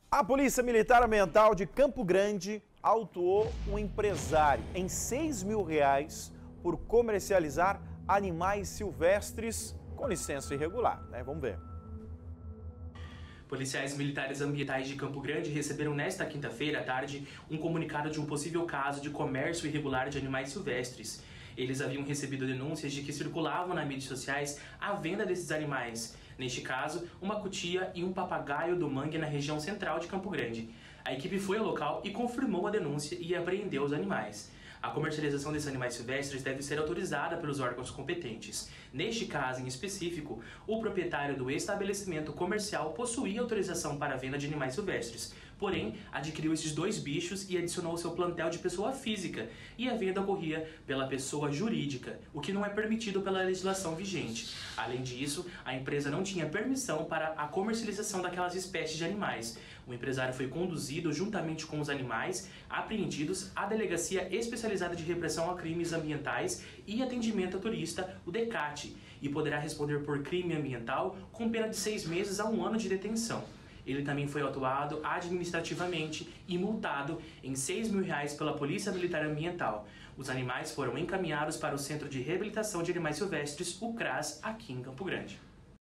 A Polícia Militar Ambiental de Campo Grande autuou um empresário em R$6 mil por comercializar animais silvestres com licença irregular, Vamos ver. Policiais militares ambientais de Campo Grande receberam nesta quinta-feira à tarde um comunicado de um possível caso de comércio irregular de animais silvestres. Eles haviam recebido denúncias de que circulavam nas mídias sociais a venda desses animais. Neste caso, uma cutia e um papagaio do mangue na região central de Campo Grande. A equipe foi ao local e confirmou a denúncia e apreendeu os animais. A comercialização desses animais silvestres deve ser autorizada pelos órgãos competentes. Neste caso em específico, o proprietário do estabelecimento comercial possuía autorização para a venda de animais silvestres, porém adquiriu esses dois bichos e adicionou ao seu plantel de pessoa física, e a venda ocorria pela pessoa jurídica, o que não é permitido pela legislação vigente. Além disso, a empresa não tinha permissão para a comercialização daquelas espécies de animais. O empresário foi conduzido juntamente com os animais apreendidos à Delegacia Especializada de Repressão a Crimes Ambientais e Atendimento a Turista, o DECAT, e poderá responder por crime ambiental com pena de 6 meses a 1 ano de detenção. Ele também foi autuado administrativamente e multado em R$6 mil pela Polícia Militar Ambiental. Os animais foram encaminhados para o Centro de Reabilitação de Animais Silvestres, o CRAS, aqui em Campo Grande.